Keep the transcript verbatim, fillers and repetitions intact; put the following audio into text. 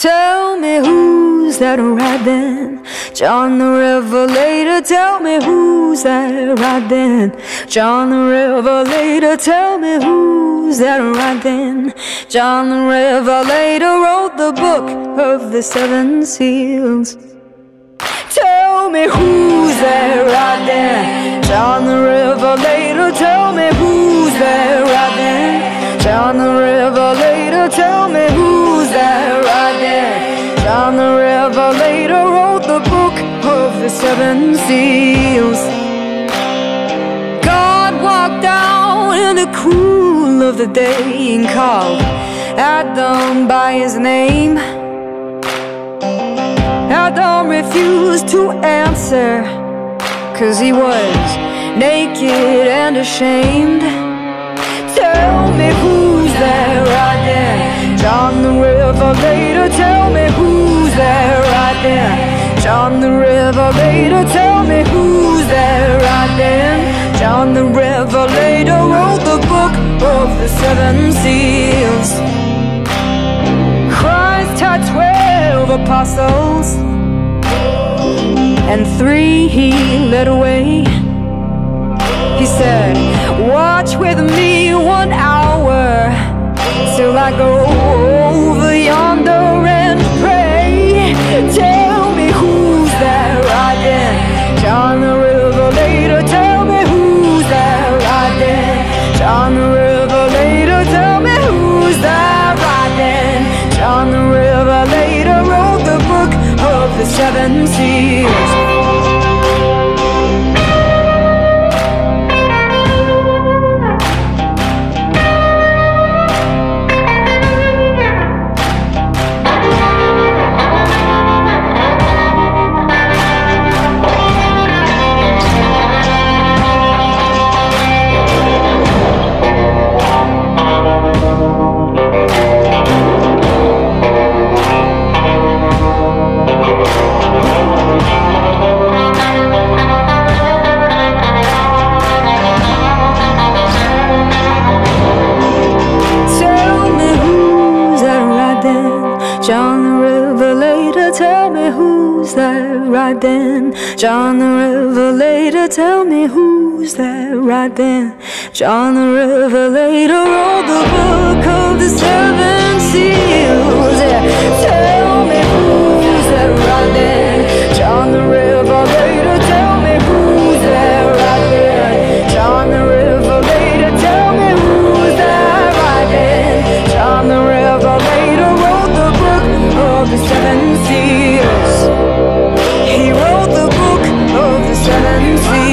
Tell me who's that riding? John the Revelator. Tell me who's that riding? John the Revelator. Tell me who's that riding? John the Revelator wrote the book of the seven seals. Tell me who's that riding? John the Revelator. Tell me who's that riding? John the Revelator. Tell me who's that riding? John the Revelator wrote the book of the seven seals. God walked down in the cool of the day and called Adam by his name. Adam refused to answer, 'cause he was naked and ashamed. Tell me who's that riding? John the Revelator. Tell me who's that riding? John the Revelator. Tell me who's that riding? John the Revelator wrote the book of the seven seals. Christ had twelve apostles, and three he led away. He said, watch with me one hour till I go over yonder and pray. Tell me who's that riding? John the Revelator. Tell me who's that riding? John the Revelator. Tell me who's that riding? John the Revelator wrote the book of the seven seals. John the Revelator. Tell me who's that riding? John the Revelator. Tell me who's that riding? John the Revelator wrote the book of the seven seals. Yeah. Tell me who's that riding? John the Revelator. Tell me who's that riding? John the Revelator. Tell me who's that riding? John the Revelator wrote the book of the seven seals. He wrote the book of the seven seals.